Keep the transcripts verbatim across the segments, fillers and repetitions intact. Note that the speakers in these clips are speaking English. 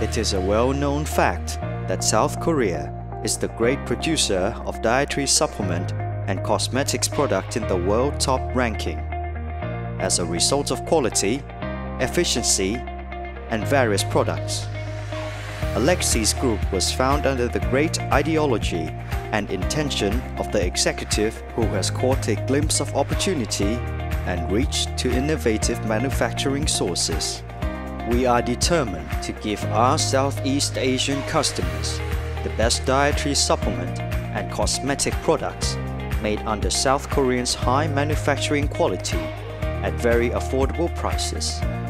It is a well-known fact that South Korea is the great producer of dietary supplement and cosmetics products in the world top ranking. As a result of quality, efficiency, and various products, Alexis Group was found under the great ideology and intention of the executive who has caught a glimpse of opportunity and reached to innovative manufacturing sources. We are determined to give our Southeast Asian customers the best dietary supplement and cosmetic products made under South Korean's high manufacturing quality at very affordable prices.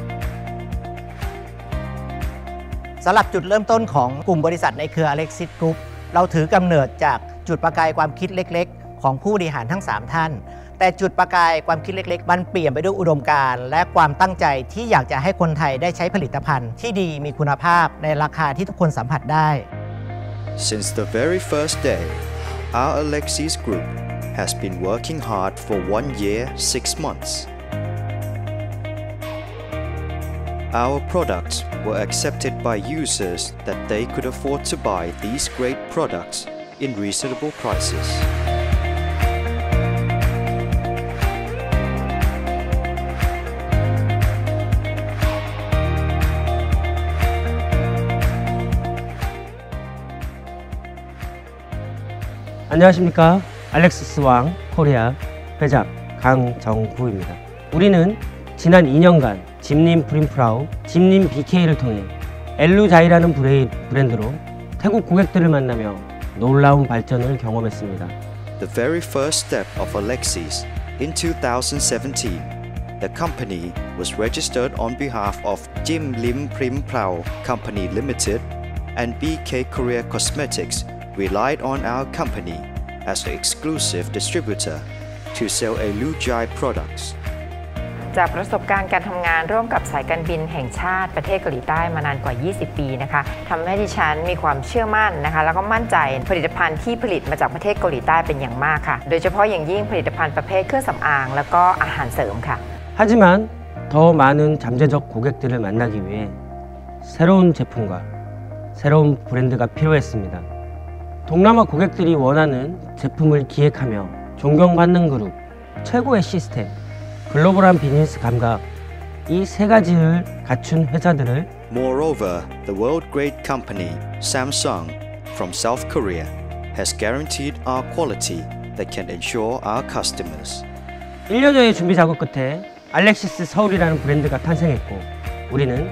สำหรับจุดเริ่มต้นของกลุ่มบริษัทในเครือ Alexis Group เราถือกำเนิดจากจุดประกายความคิดเล็กๆของผู้บริหารทั้งสามท่านแต่จุดประกายความคิดเล็กๆมันเปลี่ยนไปด้วยอุดมการณ์และความตั้งใจที่อยากจะให้คนไทยได้ใช้ผลิตภัณฑ์ที่ดีมีคุณภาพในราคาที่ทุกคนสัมผัสได้ Since the very first day, our Alexis Group has been working hard for one year, six months. Our products were accepted by users that they could afford to buy these great products in reasonable prices. 안녕하십니까. 알렉시스 왕 코리아 회장 강정구입니다. 우리는 지난 이 년간 짐님 프림프라우, 짐님 비케이를 통해 엘루자이라는 브랜드로 태국 고객들을 만나며 놀라운 발전을 경험했습니다. The very first step of Alexis in two thousand seventeen, the company was registered on behalf of Jim Lim Prim Prao Company Limited and B K Korea Cosmetics relied on our company as the exclusive distributor to sell Elujai products. จากประสบการณ์การทำงานร่วมกับสายการบินแห่งชาติประเทศเกาหลีใต้มานานกว่ายี่สิบปีนะคะทำให้ดิฉันมีความเชื่อมั่นนะคะแล้วก็มั่นใจผลิตภัณฑ์ที่ผลิตมาจากประเทศเกาหลีใต้เป็นอย่างมากค่ะโดยเฉพาะอย่างยิ่งผลิตภัณฑ์ประเภทเครื่องสำอางแล้วก็อาหารเสริมค่ะ 하지만 더 많은 잠재적 고객들을 만나기 위해 새로운 제품과 새로운 브랜드가 필요했습니다. 동남아 고객들이 원하는 제품을 기획하며 존경받는 그룹, 최고의 시스템, 글로벌한 비즈니스 감각 이 세 가지를 갖춘 회사들을 Moreover, the world great company Samsung from South Korea has guaranteed our quality that can ensure our customers. 일 년여의 준비 작업 끝에 알렉시스 서울이라는 브랜드가 탄생했고 우리는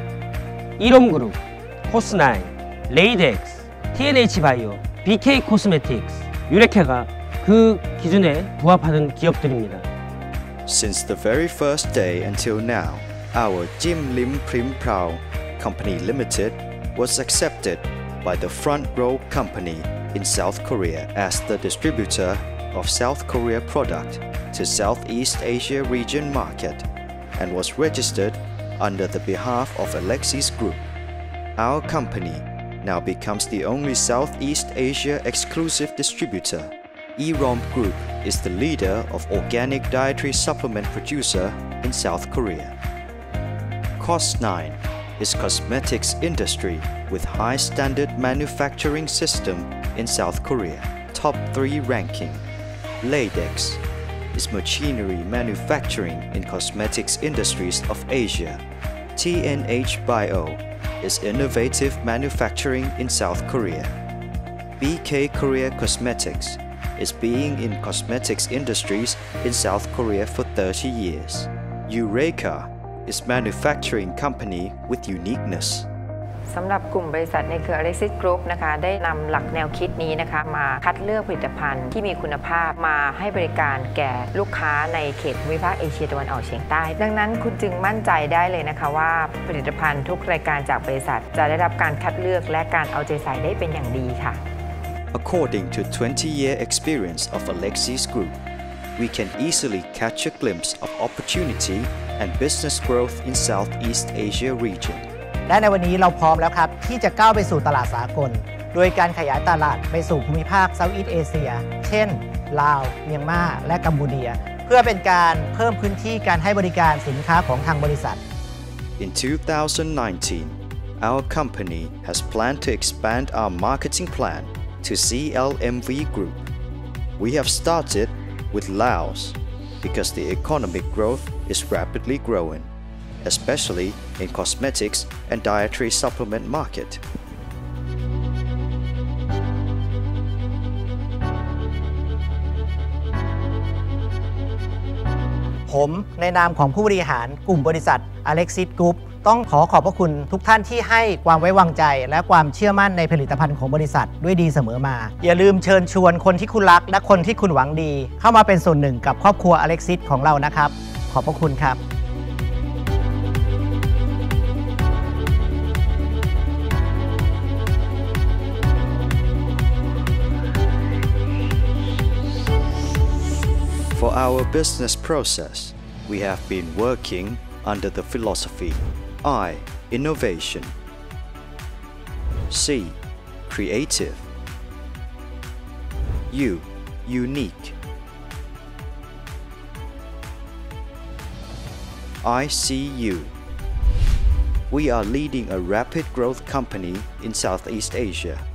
이롬그룹, 코스나인, 레이덱스, 티엔에이치 바이오, 비케이 코스메틱스, 유레카가 그 기준에 부합하는 기업들입니다. Since the very first day until now, our Jim Lim Prim Prao Company Limited was accepted by the Front Row Company in South Korea as the distributor of South Korea product to Southeast Asia region market and was registered under the behalf of Alexis Group. Our company now becomes the only Southeast Asia exclusive distributor. Erom Group is the leader of organic dietary supplement producer in South Korea. Cos nine is cosmetics industry with high standard manufacturing system in South Korea, top three ranking. Ladex is machinery manufacturing in cosmetics industries of Asia. T N H Bio is innovative manufacturing in South Korea. B K Korea Cosmetics is being in cosmetics industries in South Korea for thirty years. Eureka is manufacturing company with uniqueness. สำหรับกลุ่มบริษัทในเครือ Alexis Group นะคะได้นำหลักแนวคิดนี้นะคะมาคัดเลือกผลิตภัณฑ์ที่มีคุณภาพมาให้บริการแก่ลูกค้าในเขตภูมิภาคเอเชียตะวันออกเฉียงใต้ดังนั้นคุณจึงมั่นใจได้เลยนะคะว่าผลิตภัณฑ์ทุกรายการจากบริษัทจะได้รับการคัดเลือกและการเอาใจใส่ได้เป็นอย่างดีค่ะ According to twenty-year experience of Alexis Group, we can easily catch a glimpse of opportunity and business growth in Southeast Asia region. และในวันนี้เราพร้อมแล้วครับที่จะก้าวไปสู่ตลาดสากลโดยการขยายตลาดไปสู่ภูมิภาคเซาท์อีสต์เอเชียเช่นลาวเมียนมาและกัมพูชาเพื่อเป็นการเพิ่มพื้นที่การให้บริการสินค้าของทางบริษัท In two thousand nineteen, our company has planned to expand our marketing plan to C L M V Group. We have started with Laos because the economic growth is rapidly growing, especially in cosmetics and dietary supplement market. ผมในนามของผู้บริหารกลุ่มบริษัท Alexis Group ต้องขอขอบพระคุณทุกท่านที่ให้ความไว้วางใจและความเชื่อมั่นในผลิตภัณฑ์ของบริษัทด้วยดีเสมอมาอย่าลืมเชิญชวนคนที่คุณรักและคนที่คุณหวังดีเข้ามาเป็นส่วนหนึ่งกับครอบครัว Alexis ของเรานะครับขอบพระคุณครับ For our business process, we have been working under the philosophy I. Innovation, C. Creative, U. Unique, I C U. We are leading a rapid growth company in Southeast Asia.